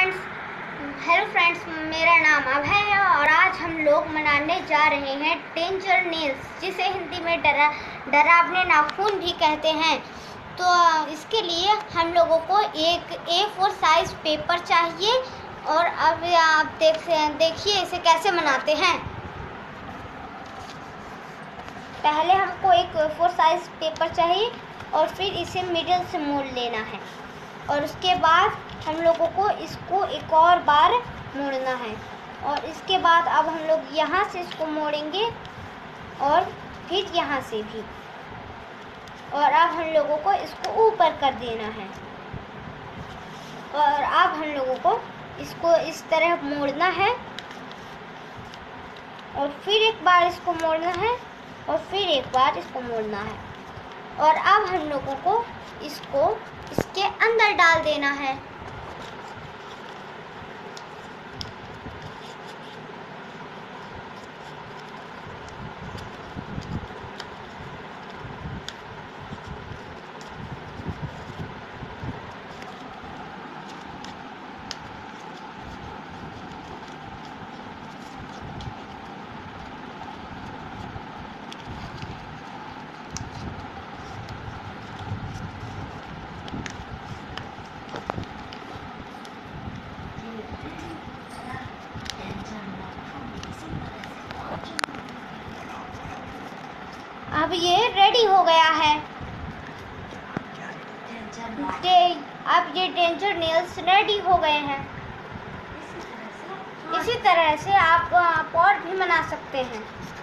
Friends, मेरा नाम अभय है और आज हम लोग मनाने जा रहे हैं डेंजर नेल्स, जिसे हिंदी में डरावने नाखून भी कहते हैं। तो इसके लिए हम लोगों को एक A4 साइज पेपर चाहिए और अब आप देखिए इसे कैसे मनाते हैं। पहले हमको एक A4 साइज पेपर चाहिए और फिर इसे मिडिल से मोड़ लेना है और उसके बाद हम लोगों को इसको एक और बार मोड़ना है और इसके बाद अब हम लोग यहाँ से इसको मोड़ेंगे और फिर यहाँ से भी, और अब हम लोगों को इसको ऊपर कर देना है और अब हम लोगों को इसको इस तरह मोड़ना है और फिर एक बार इसको मोड़ना है और फिर एक बार इसको मोड़ना है और अब हम लोगों को इसको इसके अंदर डाल देना है। अब ये रेडी हो गया है। अब ये डेंजर नेल्स रेडी हो गए हैं। इसी तरह से आप और भी बना सकते हैं।